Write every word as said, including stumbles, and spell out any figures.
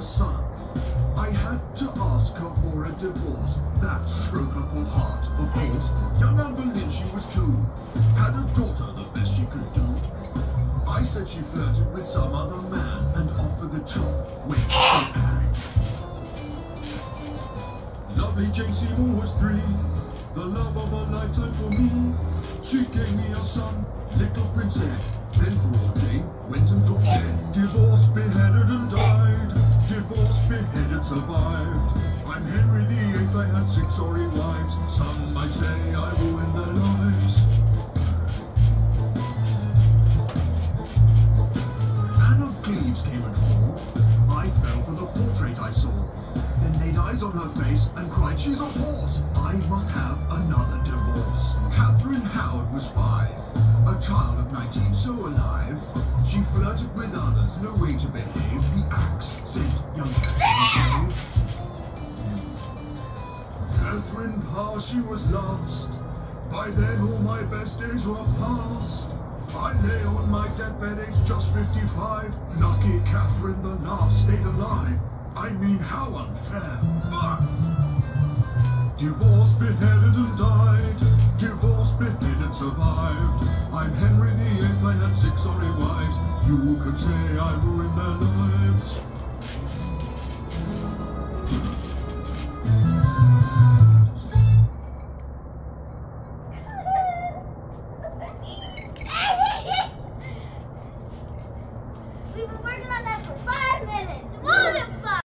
son. I had to ask her for a divorce. That broke her poor heart, of course. Young Anne Boleyn, she was two. Had a daughter, the best she could do. I said she flirted with some other man and offered the job with Anne. Lovely Jane Seymour was three, the love of a lifetime for me. She gave me a son, little Prince Ed. Then poor Jane went and dropped dead. Divorced, beheaded and died. Divorced, beheaded, survived. I'm Henry the Eighth, I had six sorry wives. Some might say I ruined their lives. Anne of Cleves came and fall. I fell for the portrait I saw. Then laid eyes on her face and cried, she's a horse. I must have another divorce. Catherine Howard was five, a child of nineteen, so alive. She flirted with others, no way to behave. The axe sent young Catherine to Catherine Parr, she was lost. By then all my best days were past. I lay on my deathbed aged just fifty-five. Lucky Catherine, the last, stayed alive. I mean, how unfair. Ugh. Divorced, beheaded and died. Divorced, beheaded, survived. I'm Henry the Eighth, I had six sorry wives. You could say I ruined their lives. We've been working on that for five